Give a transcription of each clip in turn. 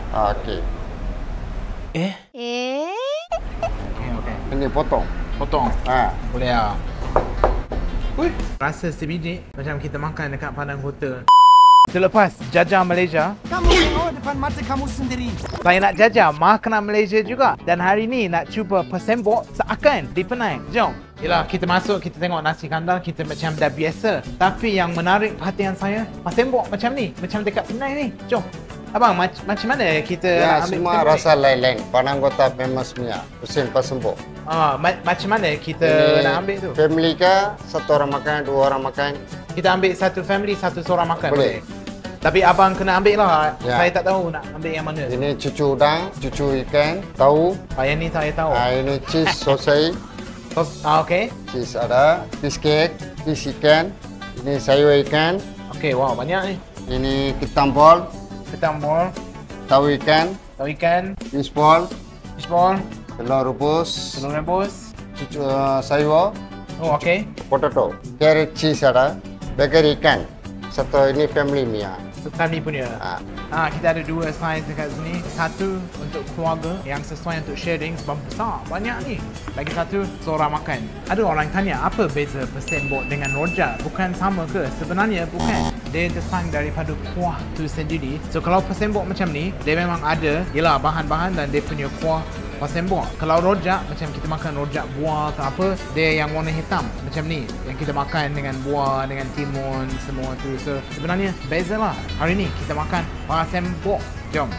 Okey. Eh? Okey. Ini potong. Potong. Ha. Boleh lah. Ui, rasa sebiji macam kita makan dekat Padang Kota. Selepas jajah Malaysia, Kamu tengok depan mata kamu sendiri. saya nak jajah makanan Malaysia juga. Dan hari ni nak cuba pesembok seakan di Penang. Jom. Yelah, kita masuk, kita tengok nasi kandar, kita macam dah biasa. Tapi yang menarik perhatian saya, pesembok macam ni. Macam dekat Penang ni. Jom. Abang, macam mana kita Ya, nak ambil semua pesembok rasa lain-lain. Padang Kota famous punya. Pusing pasembok. ni? Macam mana kita nak ambil tu? Family ke? Satu orang makan, dua orang makan. Kita ambil satu family, satu seorang makan. Boleh. Tapi abang kena ambil lah. Ya. Saya tak tahu nak ambil yang mana. Ini cucu udang, cucu ikan, tahu. Yang ni saya tahu. Ini cheese sausage. Okey. Cheese ada. Fish cake, fish ikan. Ini sayur ikan. Okey, wow, banyak ni. Ini ketam bol, Ketam bol, tahu ikan, tahu ikan, fish ball, fish ball, telur rebus, telur rebus. cucu sayur, Oh, okey. potato. Carrot cheese ada. Burger ikan. Satu ini family punya. Family punya. Ah. Kita ada dua saiz dekat sini. Satu untuk keluarga yang sesuai untuk sharing sebab besar. Banyak ni. Lagi satu, seorang makan. Ada orang tanya apa beza pesembok dengan rojak? Bukan sama ke? Sebenarnya bukan. Dia datang daripada kuah tu sendiri. So kalau pesembok macam ni, dia memang ada yelah bahan-bahan dan dia punya kuah pesembok. Kalau rojak, macam kita makan rojak buah ke apa, dia yang warna hitam macam ni. Yang kita makan dengan buah, dengan timun, semua tu. So sebenarnya beza lah. Hari ni kita makan pesembok. Jom.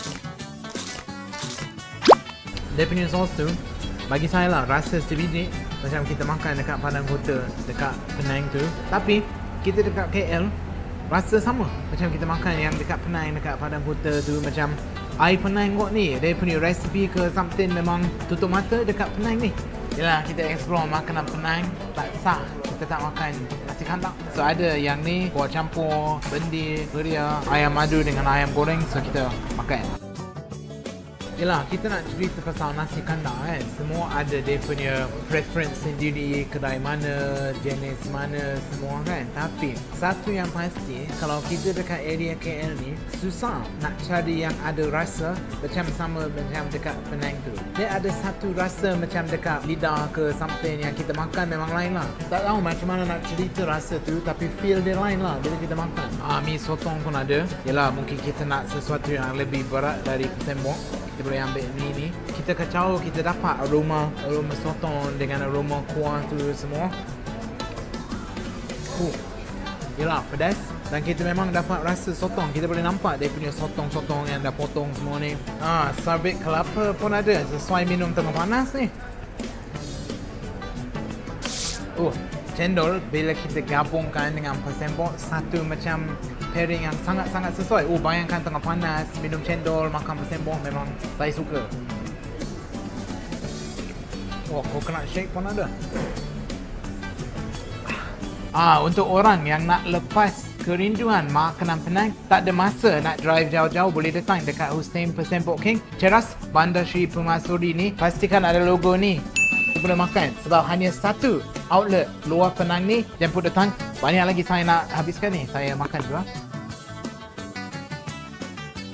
Dia punya sos tu, bagi saya lah rasa sebiji macam kita makan dekat Padang Kota, dekat Penang tu. Tapi kita dekat KL, rasa sama macam kita makan yang dekat Penang, dekat Padang Kota tu. Macam air Penang kot ni, dia punya resipi ke something memang tutup mata dekat Penang ni. Yelah, kita explore makanan Penang, tak sah kita tak makan nasi kandar. So ada yang ni, kuah campur, bendi, beria, ayam madu dengan ayam goreng, so kita makan. Yelah, kita nak cerita pasal nasi kandar kan. Semua ada dia punya preference sendiri, kedai mana, jenis mana, semua kan. Tapi satu yang pasti, kalau kita dekat area KL ni, susah nak cari yang ada rasa macam sama macam dekat Penang tu. Dia ada satu rasa macam dekat lidah ke something yang kita makan memang lain lah. Tak tahu macam mana nak cerita rasa tu, tapi feel dia lain lah bila kita makan. Mi sotong pun ada. Yelah, mungkin kita nak sesuatu yang lebih berat dari pesembok, kita boleh ambil ni. Kita kacau, kita dapat aroma sotong dengan aroma kuah tu semua. Yelah, pedas. Dan kita memang dapat rasa sotong. Kita boleh nampak dia punya sotong-sotong yang dah potong semua ni. Sarbit kelapa pun ada, sesuai minum tengah panas ni. Cendol bila kita gabungkan dengan pesembok, satu macam pairing yang sangat-sangat sesuai. Bayangkan tengah panas, minum cendol, makan pesembok, memang saya suka. Coconut shake pun ada. Untuk orang yang nak lepas kerinduan makanan Penang, tak ada masa nak drive jauh-jauh, boleh datang dekat Hussein Pesembok King, Ceras Bandar Seri Permaisuri ni. Pastikan ada logo ni. Boleh makan sebab hanya satu outlet luar Penang ni. Jemput datang. Banyak lagi saya nak habiskan ni. Saya makan juga.